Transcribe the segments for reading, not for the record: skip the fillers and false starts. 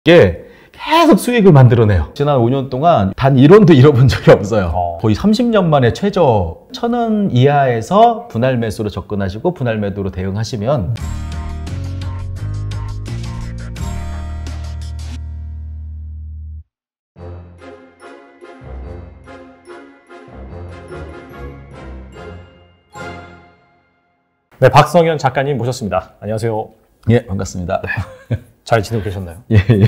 게 계속 수익을 만들어내요. 지난 5년 동안 단 1원도 잃어본 적이 없어요. 거의 30년 만에 최저 1,000원 이하에서 분할 매수로 접근하시고 분할 매도로 대응하시면 네, 박성현 작가님 모셨습니다. 안녕하세요. 예, 반갑습니다. 잘 지내고 계셨나요? 예, 예.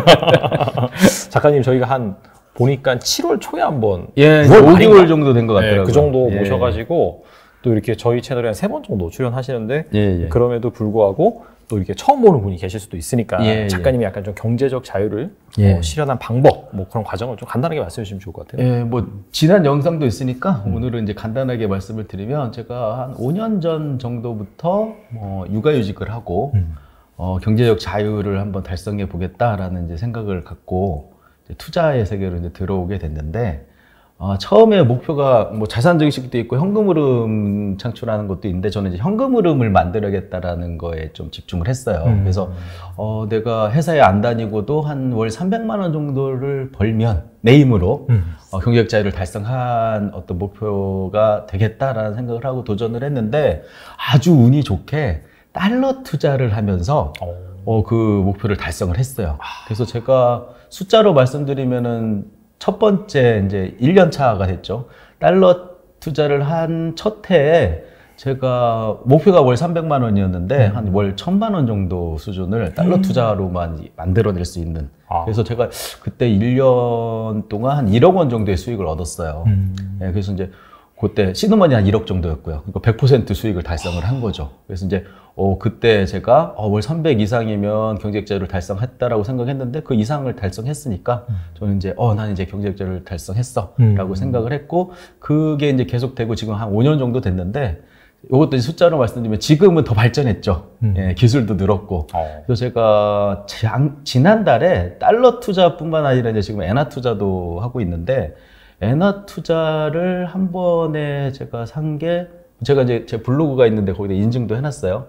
작가님 저희가 보니까 7월 초에 한번 예, 5개월 정도 된 것 같더라고요. 네, 그 정도 예. 모셔가지고 또 이렇게 저희 채널에 한 3번 정도 출연하시는데 예, 예. 그럼에도 불구하고 또 이렇게 처음 보는 분이 계실 수도 있으니까 예, 작가님이 약간 좀 경제적 자유를 예. 실현한 방법 뭐 그런 과정을 좀 간단하게 말씀해 주시면 좋을 것 같아요. 예, 뭐 지난 영상도 있으니까 오늘은 이제 간단하게 말씀을 드리면 제가 한 5년 전 정도부터 육아휴직을 하고 경제적 자유를 한번 달성해 보겠다라는 이제 생각을 갖고 이제 투자의 세계로 이제 들어오게 됐는데 처음에 목표가 뭐 자산 증식도 있고 현금 흐름 창출하는 것도 있는데 저는 이제 현금 흐름을 만들어야겠다라는 거에 좀 집중을 했어요. 그래서 내가 회사에 안 다니고도 한 월 300만 원 정도를 벌면 내 힘으로 경제적 자유를 달성한 어떤 목표가 되겠다라는 생각을 하고 도전을 했는데 아주 운이 좋게 달러 투자를 하면서 그 목표를 달성을 했어요. 그래서 제가 숫자로 말씀드리면은 첫 번째 이제 1년 차가 됐죠. 달러 투자를 한 첫 해에 제가 목표가 월 300만 원이었는데 한 월 1,000만 원 정도 수준을 달러 투자로만 만들어낼 수 있는. 그래서 제가 그때 1년 동안 한 1억 원 정도의 수익을 얻었어요. 네, 그래서 이제 그때 시드머니 한 1억 정도였고요. 그러니까 100% 수익을 달성을 한 거죠. 그래서 이제 그때 제가 월 300 이상이면 경제적 자유를 달성했다라고 생각했는데 그 이상을 달성했으니까 저는 이제 나는 이제 경제적 자유를 달성했어라고 생각을 했고 그게 이제 계속되고 지금 한 5년 정도 됐는데 이것도 숫자로 말씀드리면 지금은 더 발전했죠. 예, 기술도 늘었고. 그래서 제가 지난달에 달러 투자뿐만 아니라 이제 지금 엔화 투자도 하고 있는데 엔화 투자를 한 번에 제가 제가 이제 제 블로그가 있는데 거기다 인증도 해놨어요.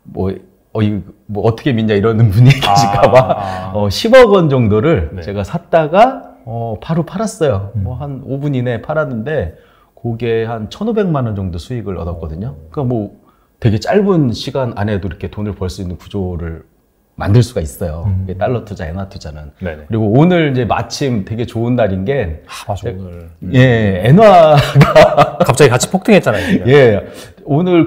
어떻게 믿냐 이러는 분이 계실까봐 10억 원 정도를 네. 제가 샀다가 바로 팔았어요. 한 5분 이내에 팔았는데 그게 한 1,500만 원 정도 수익을 얻었거든요. 그러니까 되게 짧은 시간 안에도 이렇게 돈을 벌 수 있는 구조를 만들 수가 있어요. 달러 투자, 엔화 투자는. 네네. 그리고 오늘 이제 마침 되게 좋은 날인 게 맞아, 오늘. 예, 엔화가 갑자기 같이 폭등했잖아요. 예, 오늘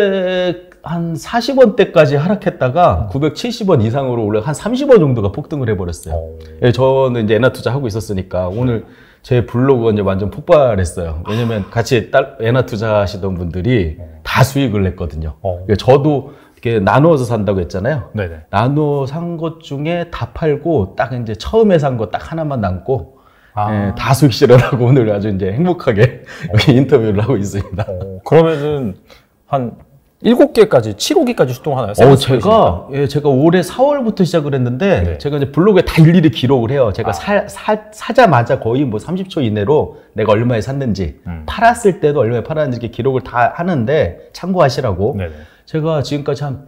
940원대까지 하락했다가 970원 이상으로 올라 한 30원 정도가 폭등을 해버렸어요. 예, 저는 이제 엔화 투자 하고 있었으니까 오늘 제 블로그가 이제 완전 폭발했어요. 왜냐면 같이 엔화 투자 하시던 분들이 다 수익을 냈거든요. 저도 이렇게 나누어서 산다고 했잖아요. 네네. 나누어 산 것 중에 다 팔고 딱 이제 처음에 산 거 딱 하나만 남고 예, 다 수익 실현하고 오늘 아주 이제 행복하게 여기 인터뷰를 하고 있습니다. 그러면은 한 7개까지, 7호기까지 수동하나요? 제가 올해 4월부터 시작을 했는데 네. 제가 이제 블로그에 다 일일이 기록을 해요. 제가 사자마자 거의 뭐 30초 이내로 내가 얼마에 샀는지 팔았을 때도 얼마에 팔았는지 이렇게 기록을 다 하는데 참고하시라고. 네네. 제가 지금까지 한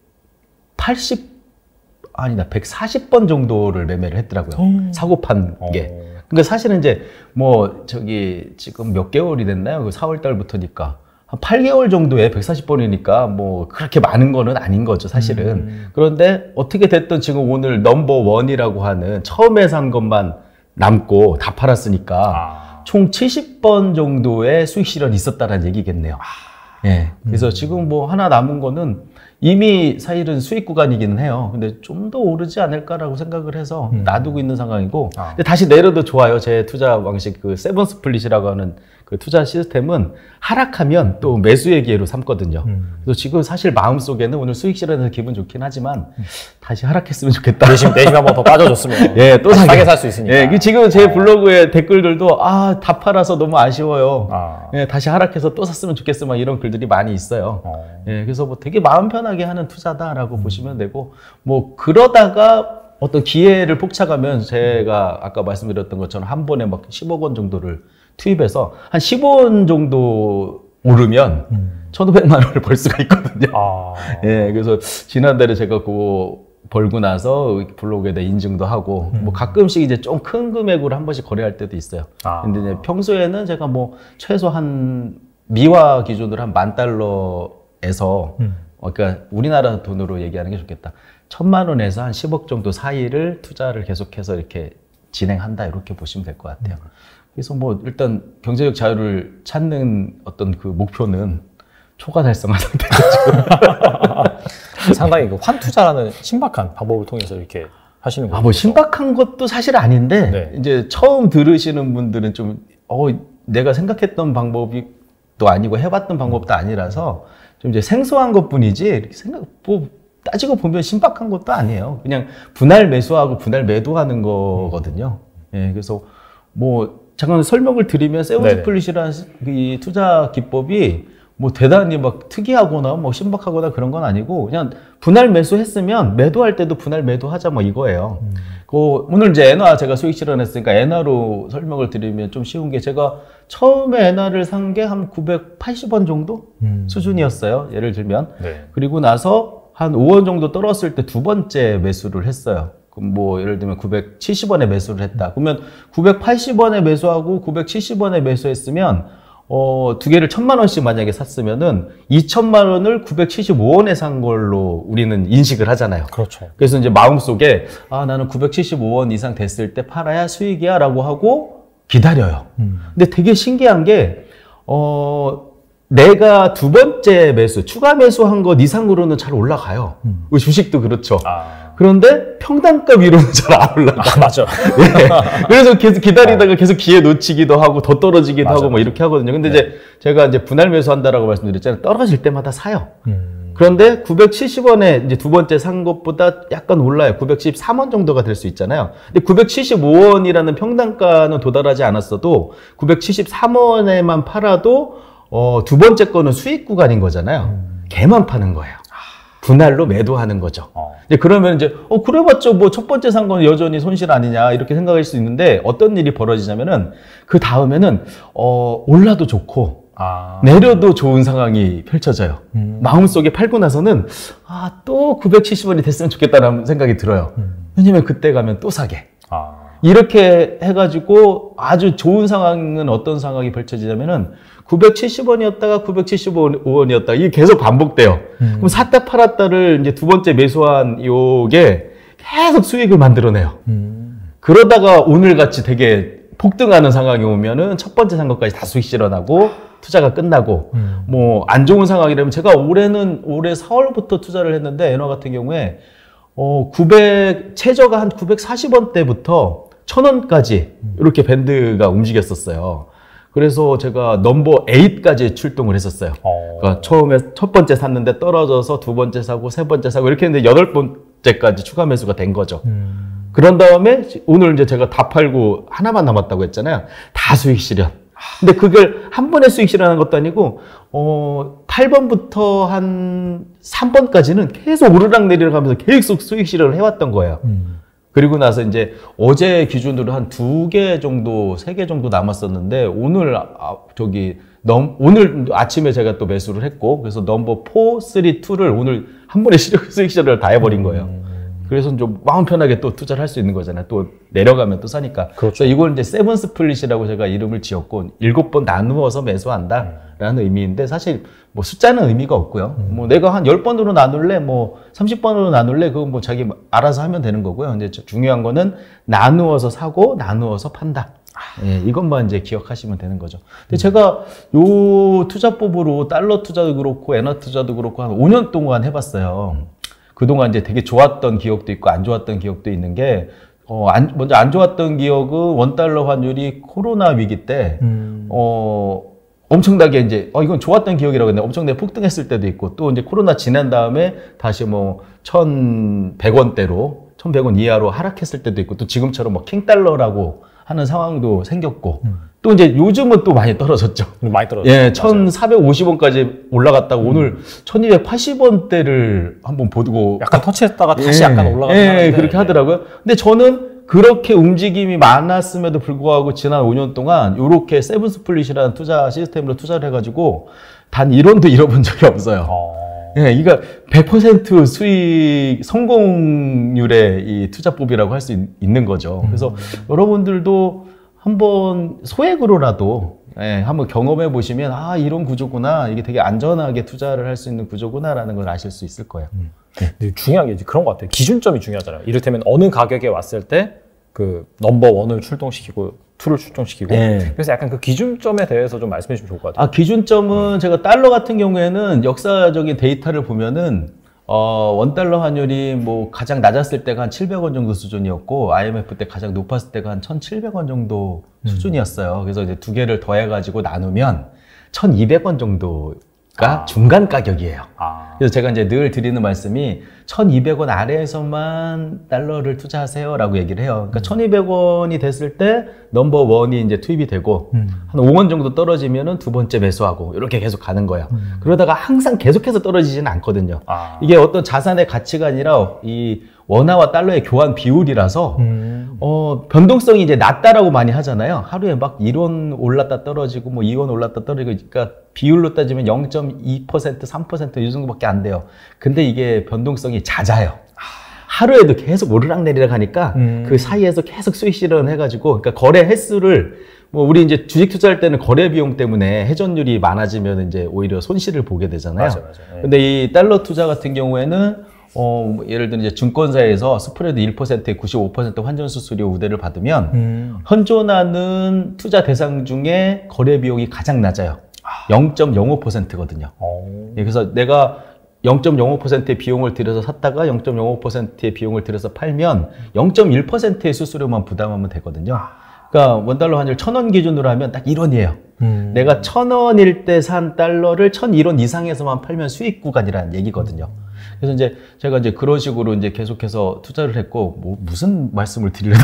140번 정도를 매매를 했더라고요. 사고 판 게. 그러니까 사실은 이제 지금 몇 개월이 됐나요? 4월 달부터니까. 한 8개월 정도에 140번이니까 그렇게 많은 거는 아닌 거죠, 사실은. 그런데 어떻게 됐든 지금 오늘 넘버1이라고 하는 처음에 산 것만 남고 다 팔았으니까 총 70번 정도의 수익 실현이 있었다는 얘기겠네요. 예. 그래서 지금 하나 남은 거는 이미 사실은 수익 구간이기는 해요. 근데 좀 더 오르지 않을까라고 생각을 해서 놔두고 있는 상황이고. 근데 다시 내려도 좋아요. 제 투자 방식, 세븐 스플릿이라고 하는 그 투자 시스템은 하락하면 또 매수의 기회로 삼거든요. 그래서 지금 사실 마음속에는 오늘 수익 실현해서 기분 좋긴 하지만 다시 하락했으면 좋겠다. 내심 한번 더 빠져줬으면. 예, 또 싸게 살 수 있으니까. 예, 지금 제 블로그에 댓글들도 다 팔아서 너무 아쉬워요. 예, 다시 하락해서 또 샀으면 좋겠어. 막 이런 글들이 많이 있어요. 예, 그래서 되게 마음 편하게 하는 투자다라고 보시면 되고, 그러다가 어떤 기회를 포착하면 제가 아까 말씀드렸던 것처럼 한 번에 막 10억 원 정도를 투입해서 한 10원 정도 오르면 1,500만 원을 벌 수가 있거든요. 예, 그래서 지난달에 제가 벌고 나서 블로그에다 인증도 하고 뭐 가끔씩 이제 좀 큰 금액으로 한 번씩 거래할 때도 있어요. 근데 이제 평소에는 제가 뭐 최소 한 미화 기준으로 한 $10,000에서 그러니까 우리나라 돈으로 얘기하는 게 좋겠다. 1,000,000원에서 한 10억 정도 사이를 투자를 계속해서 이렇게 진행한다 이렇게 보시면 될 것 같아요. 그래서 뭐 일단 경제적 자유를 찾는 어떤 그 목표는 초과 달성한 상태죠. 상당히 그 환투자라는 신박한 방법을 통해서 이렇게 하시는 거예요. 뭐 신박한 것도 사실 아닌데 네. 이제 처음 들으시는 분들은 좀 내가 생각했던 방법이 또 아니고 해봤던 방법도 아니라서 좀 이제 생소한 것뿐이지 이렇게 뭐 따지고 보면 신박한 것도 아니에요. 그냥 분할 매수하고 분할 매도하는 거거든요. 예, 그래서 뭐 잠깐 설명을 드리면 세븐스플릿이라는 이 투자 기법이 뭐 대단히 막 특이하거나 뭐 신박하거나 그런 건 아니고 그냥 분할 매수했으면 매도할 때도 분할 매도하자 뭐 이거예요. 오늘 이제 엔화 제가 수익 실현했으니까 엔화로 설명을 드리면 좀 쉬운 게 제가 처음에 엔화를 산 게 한 980원 정도 수준이었어요. 예를 들면. 네. 그리고 나서 한 5원 정도 떨었을 때 두 번째 매수를 했어요. 그럼 뭐 예를 들면 970원에 매수를 했다. 그러면 980원에 매수하고 970원에 매수했으면 두 개를 1,000,000원씩 만약에 샀으면은 2,000,000원을 975원에 산 걸로 우리는 인식을 하잖아요. 그렇죠. 그래서 이제 마음속에 나는 975원 이상 됐을 때 팔아야 수익이야 라고 하고 기다려요. 근데 되게 신기한 게 내가 두 번째 매수, 추가 매수한 것 이상으로는 잘 올라가요. 주식도 그렇죠. 그런데 평단가 위로는 잘 안 올라가. 맞아. 예. 그래서 계속 기다리다가 계속 기회 놓치기도 하고 더 떨어지기도 하고 뭐 이렇게 하거든요. 근데 이제 제가 이제 분할 매수한다라고 말씀드렸잖아요. 떨어질 때마다 사요. 그런데 970원에 이제 두 번째 산 것보다 약간 올라요. 913원 정도가 될 수 있잖아요. 근데 975원이라는 평단가는 도달하지 않았어도 973원에만 팔아도 두 번째 거는 수익 구간인 거잖아요. 걔만 파는 거예요. 분할로 매도하는 거죠. 이제 그러면 이제 그래봤자 뭐 첫 번째 산 건 여전히 손실 아니냐 이렇게 생각할 수 있는데 어떤 일이 벌어지냐면은 그 다음에는 올라도 좋고 내려도 좋은 상황이 펼쳐져요. 마음속에 팔고 나서는 또 970원이 됐으면 좋겠다는 생각이 들어요. 왜냐면 그때 가면 또 사게. 이렇게 해가지고 아주 좋은 상황은 어떤 상황이 펼쳐지냐면은 970원이었다가 975원이었다가 이게 계속 반복돼요. 그럼 샀다 팔았다를 이제 두 번째 매수한 요게 계속 수익을 만들어내요. 그러다가 오늘같이 되게 폭등하는 상황이 오면은 첫 번째 산 것까지 다 수익 실현하고 투자가 끝나고 뭐 안 좋은 상황이라면 제가 올해 4월부터 투자를 했는데 엔화 같은 경우에 최저가 한 940원대부터 1,000원까지 이렇게 밴드가 움직였었어요. 그래서 제가 넘버 8까지 출동을 했었어요. 그러니까 처음에 첫 번째 샀는데 떨어져서 두 번째 사고 세 번째 사고 이렇게 했는데 8번째까지 추가 매수가 된 거죠. 그런 다음에 오늘 이제 제가 다 팔고 하나만 남았다고 했잖아요. 다 수익 실현. 근데 그걸 한 번에 수익 실현하는 것도 아니고 8번부터 한 3번까지는 계속 오르락내리락 하면서 계속 수익 실현을 해왔던 거예요. 그리고 나서 이제 어제 기준으로 한 2개 정도, 3개 정도 남았었는데 오늘 오늘 아침에 제가 또 매수를 했고 그래서 넘버 4, 3, 2를 오늘 한 번에 수익 실현을 다 해버린 거예요. 그래서 좀 마음 편하게 또 투자를 할 수 있는 거잖아요. 또 내려가면 또 사니까. 그렇죠. 이걸 이제 세븐 스플릿이라고 제가 이름을 지었고 7번 나누어서 매수한다라는 의미인데 사실 뭐 숫자는 의미가 없고요. 뭐 내가 한 10번으로 나눌래, 뭐 30번으로 나눌래, 그건 뭐 자기 알아서 하면 되는 거고요. 근데 중요한 거는 나누어서 사고 나누어서 판다. 예, 이것만 이제 기억하시면 되는 거죠. 근데 제가 요 투자법으로 달러 투자도 그렇고 엔화 투자도 그렇고 한 5년 동안 해봤어요. 그동안 이제 되게 좋았던 기억도 있고 안 좋았던 기억도 있는 게 먼저 안 좋았던 기억은 원달러 환율이 코로나 위기 때 엄청나게 이제 이건 좋았던 기억이라고 했는데 엄청나게 폭등했을 때도 있고 또 이제 코로나 지난 다음에 다시 뭐 1,100원대로 1,100원 이하로 하락했을 때도 있고 또 지금처럼 뭐 킹달러라고 하는 상황도 생겼고 또 이제 요즘은 또 많이 떨어졌죠. 많이 떨어졌죠. 예, 1,450원까지 올라갔다가 오늘 1,280원대를 한번 보고 약간 터치했다가 다시 약간 올라가는 예, 그렇게 하더라고요. 근데 저는 그렇게 움직임이 많았음에도 불구하고 지난 5년 동안 이렇게 세븐 스플릿이라는 투자 시스템으로 투자를 해가지고 단 1원도 잃어본 적이 없어요. 예, 이거 100% 수익 성공률의 이 투자법이라고 할 수 있는 거죠. 그래서 여러분들도 한번 소액으로라도 한번 경험해 보시면 이런 구조구나, 이게 되게 안전하게 투자를 할 수 있는 구조구나라는 걸 아실 수 있을 거예요. 근데 중요한 게 이제 그런 것 같아요. 기준점이 중요하잖아요. 이를테면 어느 가격에 왔을 때 그 넘버 1을 출동시키고 2를 출동시키고 그래서 약간 그 기준점에 대해서 좀 말씀해 주시면 좋을 것 같아요. 기준점은 제가 달러 같은 경우에는 역사적인 데이터를 보면은 $1 환율이 뭐 가장 낮았을 때가 한 700원 정도 수준이었고 IMF 때 가장 높았을 때가 한 1,700원 정도 수준이었어요. 그래서 이제 두 개를 더해가지고 나누면 1,200원 정도가 중간 가격이에요. 그래서 제가 이제 늘 드리는 말씀이 1,200원 아래에서만 달러를 투자하세요라고 얘기를 해요. 그러니까 1,200원이 됐을 때 넘버 1이 이제 투입이 되고 한 5원 정도 떨어지면은 두 번째 매수하고 이렇게 계속 가는 거예요. 그러다가 항상 계속해서 떨어지지는 않거든요. 이게 어떤 자산의 가치가 아니라 이 원화와 달러의 교환 비율이라서 변동성이 이제 낮다라고 많이 하잖아요. 하루에 막 1원 올랐다 떨어지고 뭐 2원 올랐다 떨어지고, 그러니까 비율로 따지면 0.2%, 3% 이 정도밖에 안 돼요. 근데 이게 변동성이 잦아요. 하루에도 계속 오르락내리락 하니까 그 사이에서 계속 수익 실현해가지고, 그러니까 거래 횟수를 뭐 우리 이제 주식 투자할 때는 거래 비용 때문에 회전율이 많아지면 이제 오히려 손실을 보게 되잖아요. 맞아요. 근데 이 달러 투자 같은 경우에는 예를 들어 이제 증권사에서 스프레드 1%에 95% 환전 수수료 우대를 받으면 현존하는 투자 대상 중에 거래 비용이 가장 낮아요. 0.05%거든요. 그래서 내가 0.05%의 비용을 들여서 샀다가 0.05%의 비용을 들여서 팔면 0.1%의 수수료만 부담하면 되거든요. 그러니까 $1 환율 1,000원 기준으로 하면 딱 1원이에요. 내가 1,000원일 때 산 달러를 1,001원 이상에서만 팔면 수익 구간이라는 얘기거든요. 그래서 이제 제가 이제 그런 식으로 이제 계속해서 투자를 했고, 뭐 무슨 말씀을 드리려나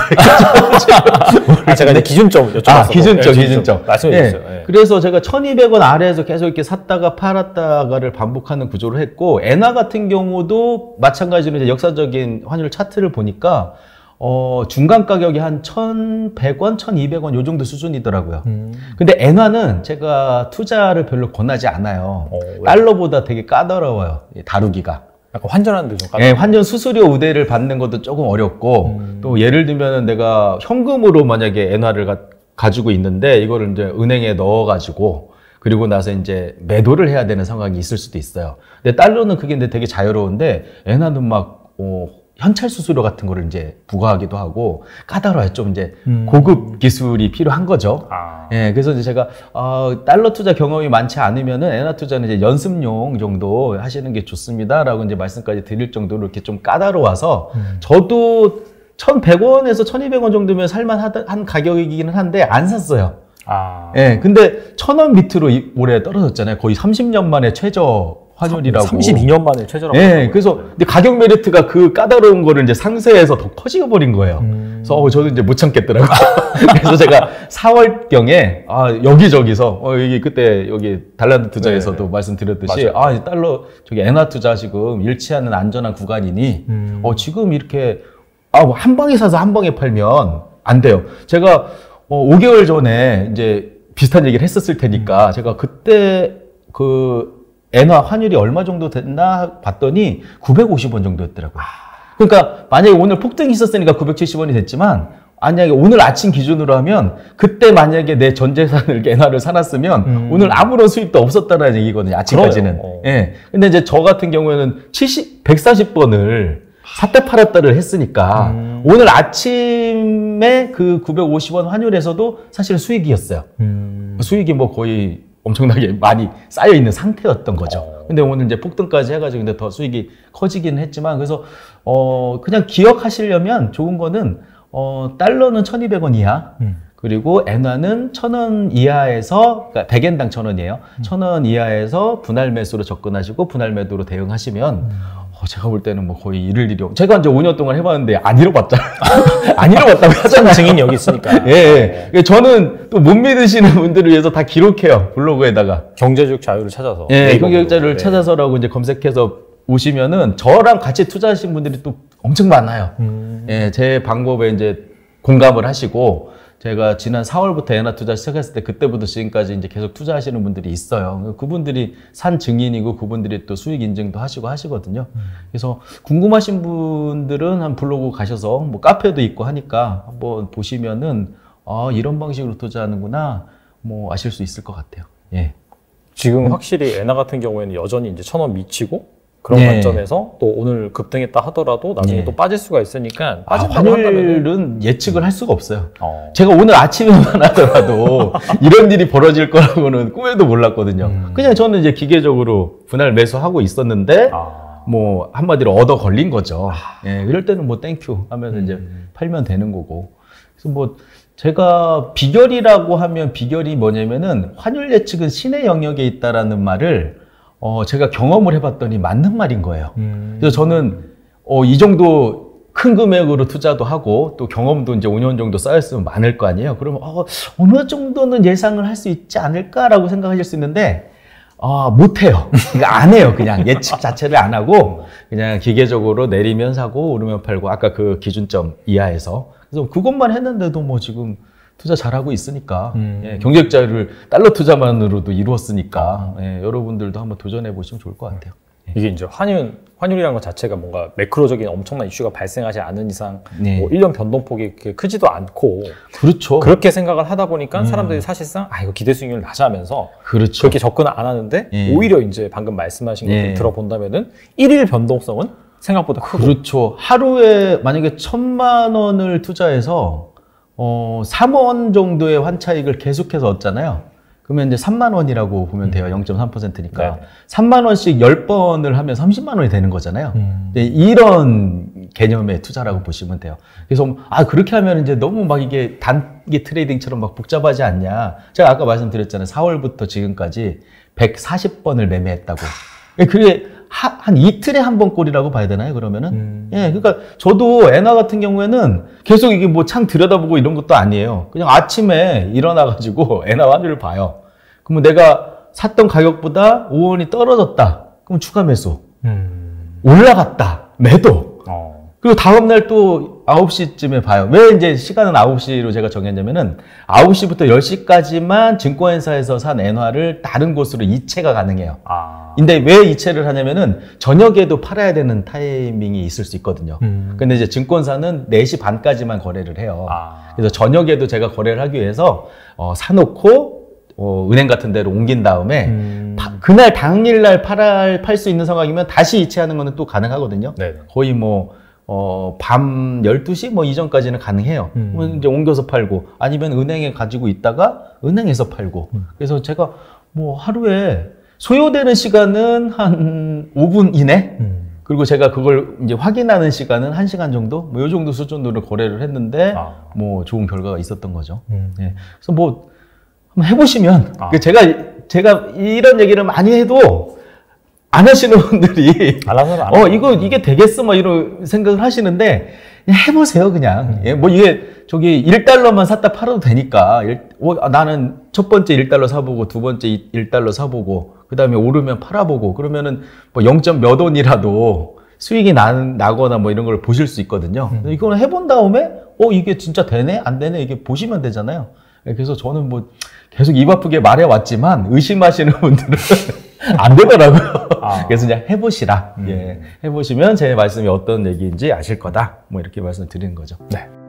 했죠. 제가 이제 기준점 여쭤봤어요. 기준점. 말씀해 주세요. 그래서 제가 1,200원 아래에서 계속 이렇게 샀다가 팔았다가를 반복하는 구조를 했고, 엔화 같은 경우도 마찬가지로 이제 역사적인 환율 차트를 보니까 중간 가격이 한 1,100원, 1,200원 요 정도 수준이더라고요. 근데 엔화는 제가 투자를 별로 권하지 않아요. 달러보다 되게 까다로워요, 다루기가. 약간 환전하는데 좀 까다로워요. 환전 수수료 우대를 받는 것도 조금 어렵고, 또 예를 들면은 내가 현금으로 만약에 엔화를 가지고 있는데 이거를 이제 은행에 넣어가지고 그리고 나서 이제 매도를 해야 되는 상황이 있을 수도 있어요. 근데 달러는 그게 근데 되게 자유로운데 엔화는 막 현찰 수수료 같은 거를 이제 부과하기도 하고 까다로워요. 좀 이제 고급 기술이 필요한 거죠. 그래서 이제 제가 달러 투자 경험이 많지 않으면은 엔화 투자는 이제 연습용 정도 하시는 게 좋습니다라고 이제 말씀까지 드릴 정도로 이렇게 좀 까다로워서 저도 1,100원에서 1,200원 정도면 살만한 가격이기는 한데 안 샀어요. 근데 1,000원 밑으로 올해 떨어졌잖아요. 거의 30년 만에 최저 환율이라고. 32년 만에 최저라고. 그래서 근데 가격 메리트가 그 까다로운 거를 이제 상쇄해서 더 커지고 버린 거예요. 그래서 저도 이제 못 참겠더라고요. 그래서 제가 4월경에 여기저기서 여기 그때 여기 달란트 투자에서도 말씀드렸듯이 달러 저기 엔화 투자 지금 잃지 않는 안전한 구간이니 지금 이렇게 한 방에 사서 한 방에 팔면 안 돼요. 제가 5개월 전에 이제 비슷한 얘기를 했었을 테니까 제가 그때 그 엔화 환율이 얼마 정도 됐나 봤더니 950원 정도였더라고요. 그러니까 만약에 오늘 폭등이 있었으니까 970원이 됐지만, 만약에 오늘 아침 기준으로 하면 그때 만약에 내 전 재산을 엔화를 사놨으면 오늘 아무런 수익도 없었다라는 얘기거든요. 아침까지는. 근데 이제 저 같은 경우에는 140번을 샀다 팔았다를 했으니까 오늘 아침에 그 950원 환율에서도 사실은 수익이었어요. 수익이 뭐 거의 엄청나게 많이 쌓여있는 상태였던 거죠. 근데 오늘 이제 폭등까지 해가지고 근데 더 수익이 커지기는 했지만, 그래서 그냥 기억하시려면 좋은 거는 달러는 1,200원 이하, 그리고 엔화는 1,000원 이하에서, 그러니까 100엔당 1,000원이에요. 1,000원 이하에서 분할 매수로 접근하시고 분할 매도로 대응하시면 제가 볼 때는 뭐 거의 잃을 일이 제가 이제 5년 동안 해봤는데 안 잃어봤잖아요. 안 잃어봤다고 하잖아요. 증인이 여기 있으니까. 저는 또 못 믿으시는 분들을 위해서 다 기록해요. 블로그에다가. 경제적 자유를 찾아서. 경제적 자유를 찾아서라고 이제 검색해서 오시면은 저랑 같이 투자하신 분들이 또 엄청 많아요. 제 방법에 이제 공감을 하시고, 제가 지난 4월부터 엔화 투자 시작했을 때 그때부터 지금까지 이제 계속 투자하시는 분들이 있어요. 그분들이 산 증인이고 그분들이 또 수익 인증도 하시고 하시거든요. 그래서 궁금하신 분들은 한 블로그 가셔서 뭐 카페도 있고 하니까 한번 보시면은 아, 이런 방식으로 투자하는구나 뭐 아실 수 있을 것 같아요. 예. 지금 확실히 엔화 같은 경우에는 여전히 이제 1,000원 미치고 그런 네. 관점에서 또 오늘 급등했다 하더라도 나중에 네. 또 빠질 수가 있으니까 아, 빠진다고 한다면은 환율은 예측을 할 수가 없어요. 어. 제가 오늘 아침에만 하더라도 이런 일이 벌어질 거라고는 꿈에도 몰랐거든요. 그냥 저는 이제 기계적으로 분할 매수하고 있었는데 뭐 한마디로 얻어 걸린 거죠. 예, 이럴 때는 뭐 땡큐 하면서 이제 팔면 되는 거고. 그래서 뭐 제가 비결이라고 하면 비결이 뭐냐면은 환율 예측은 신의 영역에 있다라는 말을 제가 경험을 해봤더니 맞는 말인 거예요. 그래서 저는 이 정도 큰 금액으로 투자도 하고 또 경험도 이제 5년 정도 쌓였으면 많을 거 아니에요. 그러면 어느 정도는 예상을 할 수 있지 않을까라고 생각하실 수 있는데 못해요. 그러니까 안 해요. 그냥 예측 자체를 안 하고 그냥 기계적으로 내리면 사고 오르면 팔고 아까 그 기준점 이하에서 그래서 그것만 했는데도 뭐 지금 투자 잘하고 있으니까 예, 경제적 자유를 달러 투자만으로도 이루었으니까 예, 여러분들도 한번 도전해 보시면 좋을 것 같아요. 예. 이게 이제 환율이라는 것 자체가 뭔가 매크로적인 엄청난 이슈가 발생하지 않은 이상 네. 뭐 1년 변동폭이 그렇게 크지도 않고 그렇죠. 그렇게 생각을 하다 보니까 사람들이 사실상 이거 기대 수익률 낮아 하면서 그렇죠. 그렇게 접근을 안 하는데 예. 오히려 이제 방금 말씀하신 것들 예. 들어본다면은 1일 변동성은 생각보다 크고 그렇죠. 하루에 만약에 1,000만 원을 투자해서 3원 정도의 환차익을 계속해서 얻잖아요. 그러면 이제 3만 원이라고 보면 돼요. 0.3%니까. 네. 3만 원씩 10번을 하면 30만 원이 되는 거잖아요. 이런 개념의 투자라고 보시면 돼요. 그래서 그렇게 하면 이제 너무 막 이게 단기 트레이딩처럼 막 복잡하지 않냐. 제가 아까 말씀드렸잖아요. 4월부터 지금까지 140번을 매매했다고. 그게 한 이틀에 한 번 꼴이라고 봐야 되나요, 그러면은? 예, 그러니까 저도 엔화 같은 경우에는 계속 이게 뭐 창 들여다보고 이런 것도 아니에요. 그냥 아침에 일어나가지고 엔화 환율을 봐요. 그러면 내가 샀던 가격보다 5원이 떨어졌다. 그럼 추가 매수. 올라갔다. 매도. 그리고 다음날 또 9시쯤에 봐요. 왜 이제 시간은 9시로 제가 정했냐면은 9시부터 10시까지만 증권회사에서 산 엔화를 다른 곳으로 이체가 가능해요. 근데 왜 이체를 하냐면은 저녁에도 팔아야 되는 타이밍이 있을 수 있거든요. 근데 이제 증권사는 4시 반까지만 거래를 해요. 그래서 저녁에도 제가 거래를 하기 위해서 사놓고 은행 같은 데로 옮긴 다음에 그날 당일날 팔 수 있는 상황이면 다시 이체하는 거는 또 가능하거든요. 네네. 거의 뭐 밤 12시 뭐 이전까지는 가능해요. 그러면 이제 옮겨서 팔고 아니면 은행에 가지고 있다가 은행에서 팔고. 그래서 제가 뭐 하루에 소요되는 시간은 한 5분 이내? 그리고 제가 그걸 이제 확인하는 시간은 1시간 정도? 뭐 요 정도 수준으로 거래를 했는데 뭐 좋은 결과가 있었던 거죠. 네. 그래서 뭐 한번 해보시면 제가 이런 얘기를 많이 해도 안 하시는 분들이 이게 되겠어 막 이런 생각을 하시는데 그냥 해보세요 그냥. 예, 뭐 이게 저기 1달러만 샀다 팔아도 되니까 나는 첫 번째 1달러 사보고 두 번째 1달러 사보고 그 다음에 오르면 팔아보고 그러면은 뭐 0점 몇 원이라도 수익이 나거나 뭐 이런 걸 보실 수 있거든요. 이거는 해본 다음에 이게 진짜 되네 안 되네 이게 보시면 되잖아요. 그래서 저는 뭐 계속 입 아프게 말해왔지만 의심하시는 분들은 안 되더라고요. 그래서 그냥 해보시라. 예, 해보시면 제 말씀이 어떤 얘기인지 아실 거다. 뭐 이렇게 말씀드리는 거죠. 네.